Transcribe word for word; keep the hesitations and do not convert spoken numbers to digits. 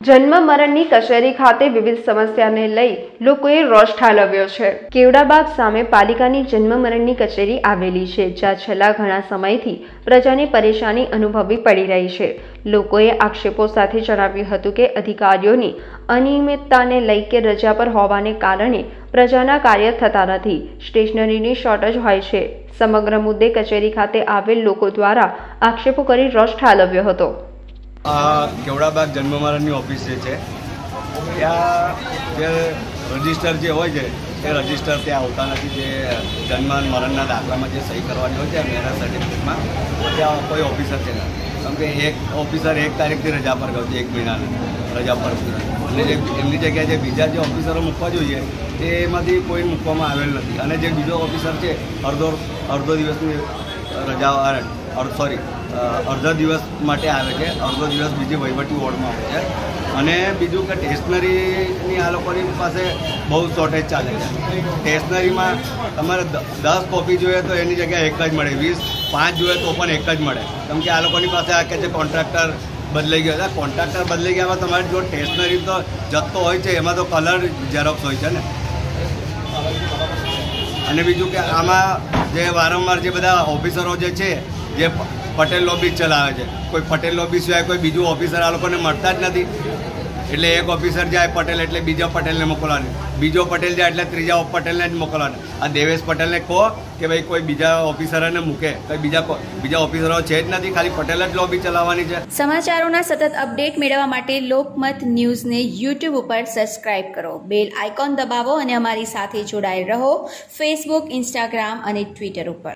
જન્મ મરણની કચેરી ખાતે વિવિધ સમસ્યાને લઈ લોકોએ રોષ ઠાલવ્યો છે। કેવડાબાગ સામે પાલિકાની જન્મ મરણની કચેરી આવેલી છે, જ્યાં છેલ્લા ઘણા સમયથી પ્રજાને પરેશાની અનુભવવી પડી રહી છે। લોકોએ આક્ષેપો સાથે જણાવ્યું હતું કે અધિકારીઓની અનિયમિતતાને લઈ કે રજા પર હોવાને કારણે પ્રજાના કાર્ય થતા નથી, સ્ટેશનરીની શોર્ટેજ હોય છે। સમગ્ર મુદ્દે કચેરી ખાતે આવેલ લોકો દ્વારા આક્ષેપો કરી રોષ ઠાલવ્યો હતો। કેવડાબાગ જન્મ મરણની ઓફિસ જે છે ત્યાં જે રજિસ્ટર જે હોય છે એ રજિસ્ટર ત્યાં આવતા નથી। જે જન્મ મરણના દાખલામાં જે સહી કરવાની હોય છે મેરેજ સર્ટિફિકેટમાં ત્યાં કોઈ ઓફિસર છે ના, કેમ કે એક ઓફિસર એક તારીખથી રજા પર ગયો છે, એક મહિનાની રજા પર, અને જે એમની જગ્યાએ જે બીજા જે ઓફિસરો મૂકવા જોઈએ એમાંથી કોઈ મૂકવામાં આવેલ નથી। અને જે બીજો ઓફિસર છે અડધો અડધો દિવસની રજા સોરી અડધો દિવસ માટે આવે છે, અડધો દિવસ બીજી વહીવટી વોર્ડમાં હોય છે। અને બીજું કે સ્ટેશનરીની આ લોકોની પાસે બહુ શોર્ટેજ ચાલે છે। સ્ટેશનરીમાં તમારે દસ કોપી જોઈએ તો એની જગ્યાએ એક જ મળે, વીસ પાંચ જોઈએ તો પણ એક જ મળે, કેમ કે આ લોકોની પાસે આ કે છે કોન્ટ્રાક્ટર બદલાઈ ગયો છે। કોન્ટ્રાક્ટર બદલાઈ ગયામાં તમારે જો સ્ટેશનરી તો જથ્થો હોય છે એમાં તો કલર ઝેરોક્સ હોય છે ને। અને બીજું કે આમાં જે વારંવાર જે બધા ઓફિસરો જે છે જે પટેલ લોબી ચલાવે છે, કોઈ પટેલ લોબી સિવાય કોઈ બીજું ઓફિસર આ લોકોને મળતા જ નથી। એટલે એક ઓફિસર જાય પટેલ એટલે બીજા પટેલને મોકલવાનું, બીજો પટેલ જાય એટલે ત્રીજા પટેલને જ મોકલવાનું। આ દેવેશ પટેલને કહો કે ભાઈ કોઈ બીજા ઓફિસરોને મૂકે, કોઈ બીજા બીજા ઓફિસરો છે જ નથી, ખાલી પટેલ જ લોબી ચલાવવાની છે। સમાચારોના સતત અપડેટ મેળવવા માટે લોકમત ન્યૂઝને યુટ્યુબ ઉપર સબસ્ક્રાઇબ કરો, બેલ આઇકોન દબાવો અને અમારી સાથે જોડાયેલ રહો ફેસબુક, ઇન્સ્ટાગ્રામ અને ટ્વિટર ઉપર।